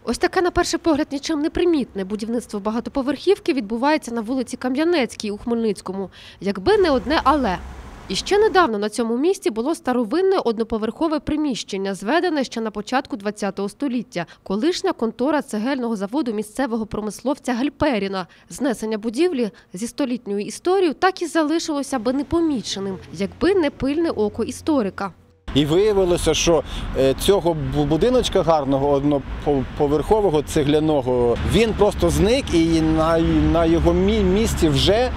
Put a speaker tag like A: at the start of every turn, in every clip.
A: Ось таке, на перший погляд, нічим не примітне будівництво багатоповерхівки відбувається на вулиці Кам'янецькій у Хмельницькому. Якби не одне «але». І ще недавно на цьому місці було старовинне одноповерхове приміщення, зведене ще на початку ХХ століття. Колишня контора цегельного заводу місцевого промисловця Гальперіна. Знесення будівлі зі столітньою історією так і залишилося би непоміченим, якби не пильне око історика.
B: І виявилося, що цього будиночка гарного, одноповерхового, цегляного, він просто зник і на його місці вже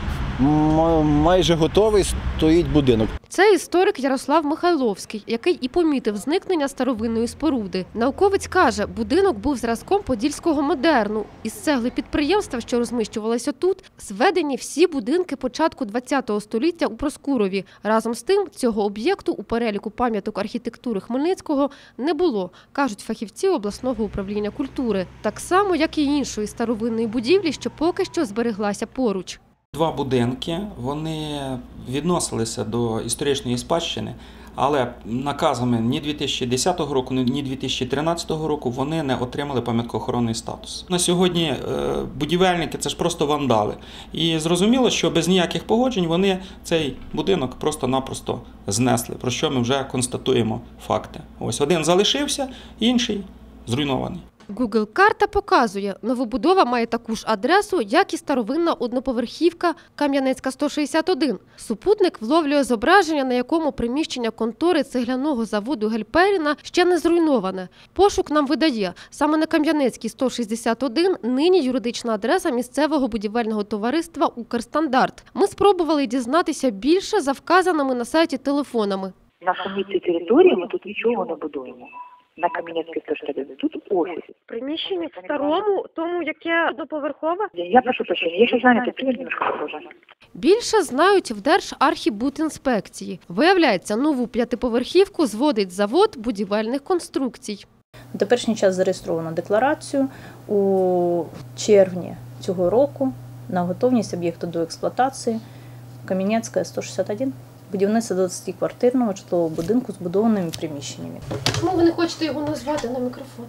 B: майже готовий стоїть будинок.
A: Це історик Ярослав Михайловський, який і помітив зникнення старовинної споруди. Науковець каже, будинок був зразком подільського модерну. Із цегли підприємства, що розміщувалося тут, зведені всі будинки початку ХХ століття у Проскурові. Разом з тим, цього об'єкту у переліку пам'яток архітектури Хмельницького не було, кажуть фахівці обласного управління культури. Так само, як і іншої старовинної будівлі, що поки що збереглася поруч.
C: Два будинки, вони відносилися до історичної спадщини, але наказами ні 2010 року, ні 2013 року вони не отримали пам'яткоохоронний статус. На сьогодні будівельники – це ж просто вандали. І зрозуміло, що без ніяких погоджень вони цей будинок просто-напросто знесли, про що ми вже констатуємо факти. Ось один залишився, інший зруйнований.
A: Google-карта показує, новобудова має таку ж адресу, як і старовинна одноповерхівка Кам'янецька, 161. Супутник вловлює зображення, на якому приміщення контори цегляного заводу Гальперіна ще не зруйноване. Пошук нам видає, саме на Кам'янецькій, 161 нині юридична адреса місцевого будівельного товариства «Укрстандарт». Ми спробували дізнатися більше за вказаними на сайті телефонами.
D: На самій цій території ми тут нічого не будуємо. На Кам'янецькій 161. Тут офіс.
A: Приміщення в старому, тому яке одноповерхове?
D: Я прошу прощения, я ще зайнята, привіт, немножко попозже.
A: Більше знають в Держархібудінспекції. Виявляється, нову 5-поверхівку зводить завод будівельних конструкцій.
E: На теперішній час зареєстровано декларацію у червні цього року на готовність об'єкту до експлуатації Кам'янецька 161. Будівництво 20-квартирного житлового будинку з будованими приміщеннями.
A: Чому ви не хочете його назвати на мікрофон?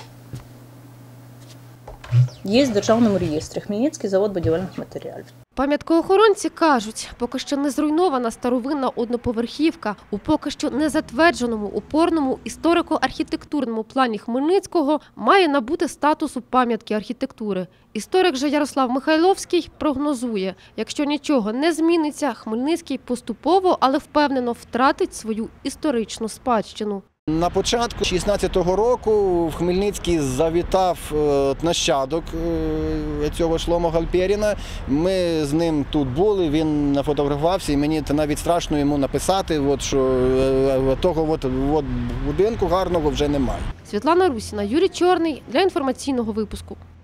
E: Є в Державному реєстрі Хмельницький завод будівельних матеріалів.
A: Пам'яткоохоронці кажуть, поки що не зруйнована старовинна одноповерхівка у поки що не затвердженому опорному історико-архітектурному плані Хмельницького має набути статусу пам'ятки архітектури. Історик же Ярослав Михайловський прогнозує, якщо нічого не зміниться, Хмельницький поступово, але впевнено втратить свою історичну спадщину.
B: На початку 16-го року в Хмельницький завітав нащадок цього Шломо Гальперіна. Ми з ним тут були, він нафотографувався і мені навіть страшно йому написати, що того будинку гарного вже немає.
A: Світлана Русіна, Юрій Чорний для інформаційного випуску.